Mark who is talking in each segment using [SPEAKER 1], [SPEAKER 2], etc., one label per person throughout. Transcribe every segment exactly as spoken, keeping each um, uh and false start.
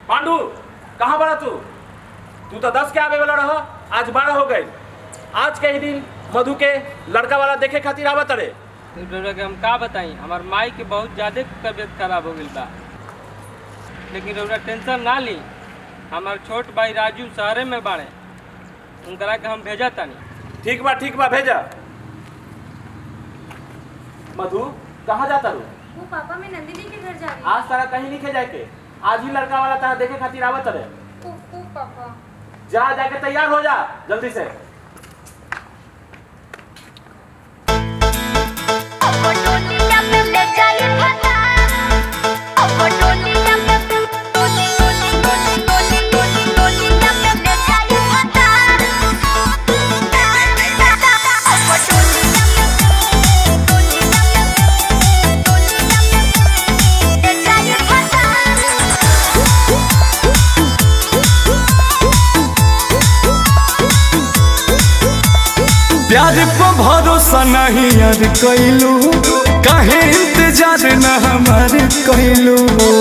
[SPEAKER 1] पांडू कहाँ बड़ा तू तू तो दस के आवे वाला रहा, आज बारह हो गए। आज के ही दिन मधु के लड़का वाला देखे खातिर आवत रे।
[SPEAKER 2] हम का बताई, हमार माई के बहुत ज्यादा तबीयत खराब हो गई बा, लेकिन रउरा टेंशन ना ली। हमार छोट भाई राजू शहरे में बाड़े, उनकरा के हम भेजा तानी।
[SPEAKER 1] ठीक बा ठीक बा भेजा। मधु कहाँ जाता रू?
[SPEAKER 3] वो पापा मैं नंदिनी के घर जा रही हूँ।
[SPEAKER 1] आज तारा कहीं नहीं जाए के, आज ही लड़का वाला तारा देखे खातिर आवत रे।
[SPEAKER 3] ओ, ओ पापा
[SPEAKER 1] जा जाके तैयार हो जा जल्दी से।
[SPEAKER 4] प्यार पर भरोसा नहीं यार कैलू, काहे इंतजार न हमार कैलू।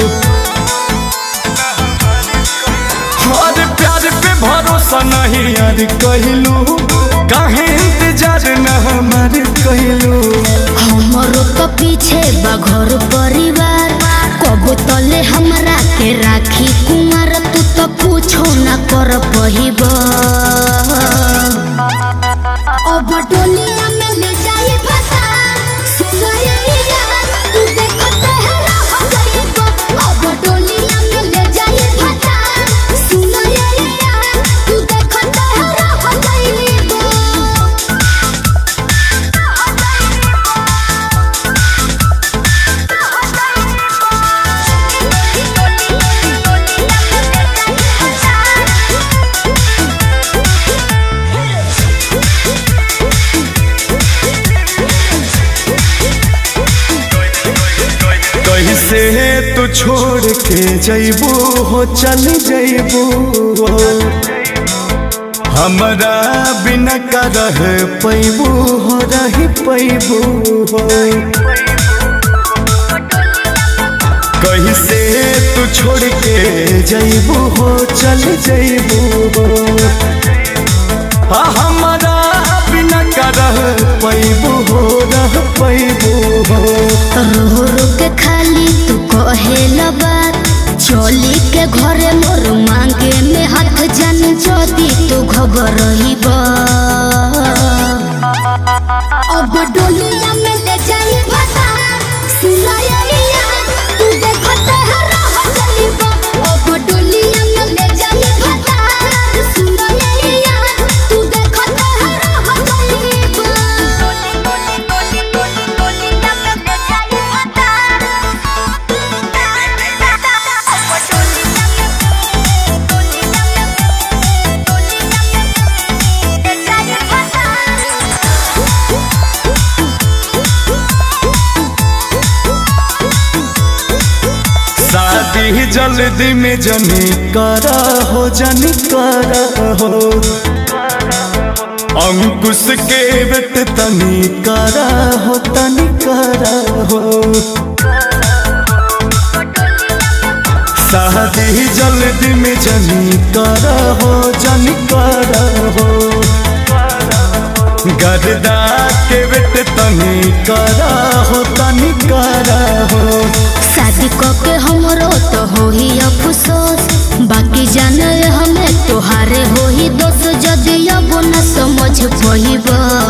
[SPEAKER 4] और प्यार पे भरोसा नहीं यार कैलू, काहे इंतजार न हमार कैलू।
[SPEAKER 5] हमारो तो पीछे बा घर परिवार, कबो तले हमरा के राखी कुमार। तू तो पूछो ना कर पहिबा, अब डोलिया में ले जाई फसा। सुनैया तू देखो तेरा हो जाइबो, अब डोलिया में ले जाई फसा। सुनैया तू देखो तेरा हो जाइबो।
[SPEAKER 4] कैसे तू छोड़ के जइबू हो, चल जइबू हमरा बिना का रह पैबू हो, रह पैबू हो। कैसे तू छोड़ के जइबू हो, चल जइबू हमरा बिना का रह पैबू हो, रह पैबू हो।
[SPEAKER 5] रो रो के खाली तू कहेला बात, चली के घरे मोर मांगे में हाथ जान जदी तू खबर रहीबा। अब डोलिया में ले जाई फसा। सुनैया तू देखो तेरा हो जाइबो, अब डोलिया में ले जाई फसा। सुनैया तू देखो तेरा हो जाइबो।
[SPEAKER 4] शादी जल्दी में जनी करा हो, जनी करा हो। अंकुश के बेट तनी करा हो, तनी करा हो। शादी जल्दी में जनी करा हो, जनी करा हो। गर्दा के बेट तनी करा हो, तनी करा हो।
[SPEAKER 5] शादी के हमरो तो हो ही अफसोस, बाकी जाने हमें तोहारे हो ही दोस्त। जदि अब न समझ पहिबा